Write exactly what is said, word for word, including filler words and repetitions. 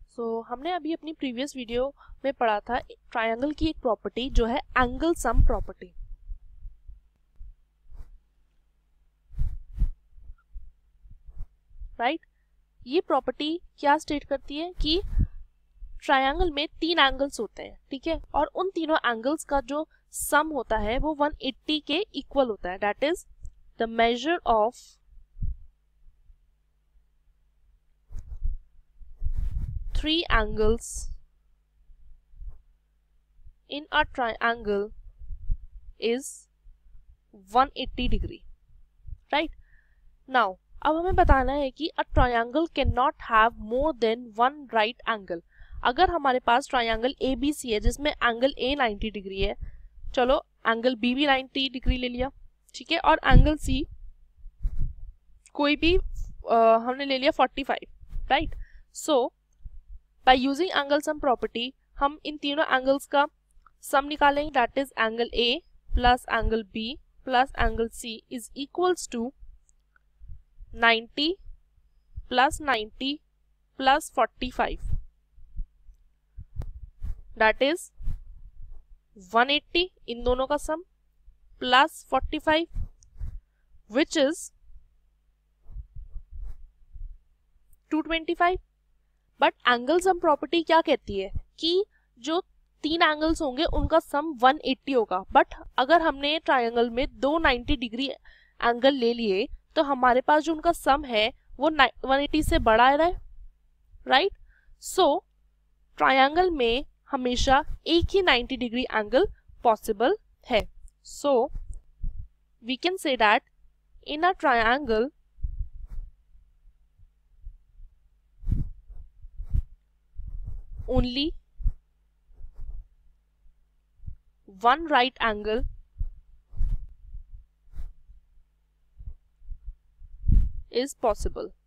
सो so, हमने अभी अपनी प्रीवियस वीडियो में पढ़ा था ट्रायंगल की एक प्रॉपर्टी जो है एंगल सम प्रॉपर्टी। राइट, ये प्रॉपर्टी क्या स्टेट करती है कि ट्रायंगल में तीन एंगल्स होते हैं, ठीक है, और उन तीनों एंगल्स का जो सम होता है वो वन एट्टी के इक्वल होता है। That is the measure of three angles in a triangle is one eighty degree. Right? Now, अब हमें बताना है कि a triangle cannot have more than one right angle. अगर हमारे पास ट्रायंगल ए बी सी है जिसमें एंगल ए नाइन्टी डिग्री है, चलो एंगल बी भी नाइन्टी डिग्री ले लिया, ठीक है, और एंगल सी कोई भी आ, हमने ले लिया forty five. Right, so by using angle sum property हम इन तीनों एंगल्स का सम निकालेंगे. That is angle A plus angle B plus angle C is equals to ninety plus ninety plus forty five. That is one eighty इन दोनों का sum plus forty five which is two twenty five. But angle sum property क्या कहती है कि जो तीन angles होंगे उनका सम वन एट्टी होगा. बट अगर हमने ट्रायंगल में दो नाइन्टी डिग्री एंगल ले लिए तो हमारे पास जो उनका सम है वो वन एट्टी से बड़ा है. राइट, सो ट्रायंगल में हमेशा एक ही नाइन्टी डिग्री एंगल पॉसिबल है. So we can say that in a triangle only one right angle is possible.